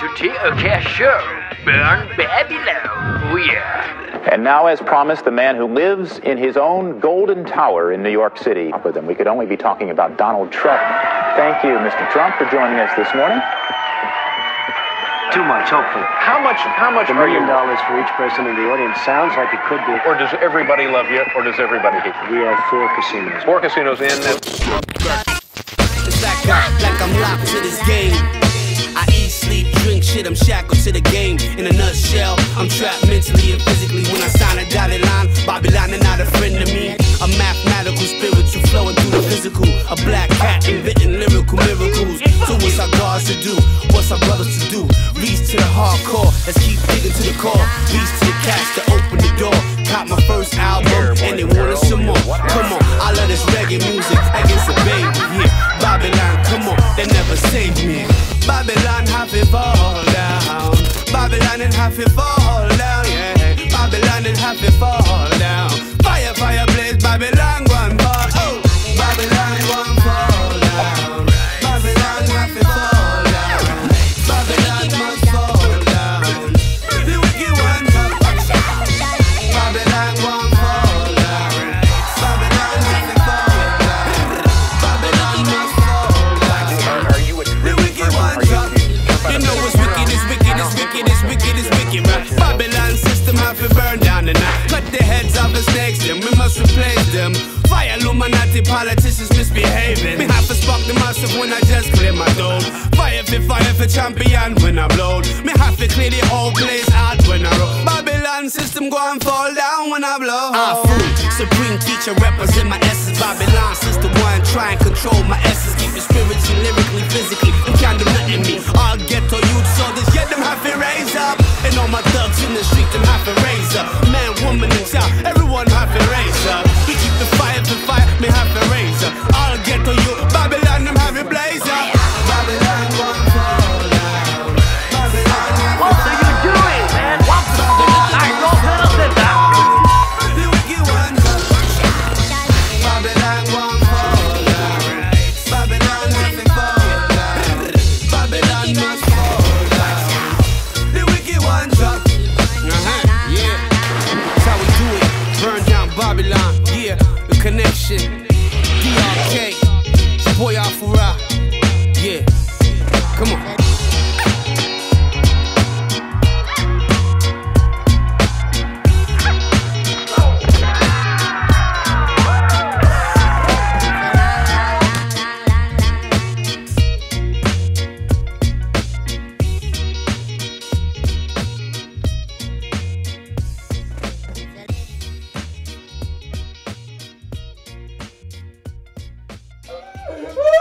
écoutez un cash show. Burn Babylon. Oh yeah. And now, as promised, the man who lives in his own golden tower in New York City. With him, we could only be talking about Donald Trump. Thank you, Mr. Trump, for joining us this morning. Too much, hopefully. How much $1 million for each person in the audience sounds like it could be. Or does everybody love you, or does everybody hate you? We have 4 casinos. 4 casinos in. It's like I'm locked to this game. I eat, sleep, drink shit, I'm shackled to the game. In a nutshell, I'm trapped mentally and physically. When I sign a dotted line, Babylon is not a friend to me. A mathematical spiritual flowing through the physical. A black cat inventing lyrical miracles. So what's our gods to do? What's our brothers to do? Reach to the hardcore, let's keep digging to the core. Reach to the cats to open the door. Caught my first album and they wanted some more. Come on, I love this reggae music like it's a baby. Yeah, Babylon, come on, they never saved me. Babylon have it fall down. Babylon and have it fall down, yeah. Babylon and have it fall down. Fire, fire, blaze, Babylon one fall. Oh, Babylon one fall down. Babylon have it fall down. Babylon must fall down. The wicked one have Babylon one fall down. Babylon have it fall down. Babylon must fall down. Are you a The wicked one drop. You know it's wicked, it's wicked, it's wicked, it's wicked, it's wicked, man. Babylon system have to burn down tonight. Cut the heads off the snakes, them we must replace them. Fire Illuminati politicians misbehaving. Me have to spark the massive when I just clear my dome. Fire for champion when I blow. Me have to clear the whole place out when I roll. Babylon system go and fall down when I blow. Fool, supreme teacher represent my essence. Babylon system one try and control my essence. Keep it spiritually, lyrically, physically. You can't do nothing me. All ghetto youth soldiers, yeah, them have to raise up. And all my thugs in the street, them have to raise up. Man, woman, and child, everyone have to raise up. We keep the fire to fire, me have to raise up. All ghetto youth, Babylon, them have to blaze up. Babylon won't fall down. Babylon have What are you doing, man? What the I don't understand that. the wicked one. Babylon won't fall down. Babylon have to fall down. Babylon must fall down. The wicked one drop. Yeah. That's how we do it. Burn down Babylon. Yeah, the connection. DRK. Boy Afura. Yeah. Come on. Woo!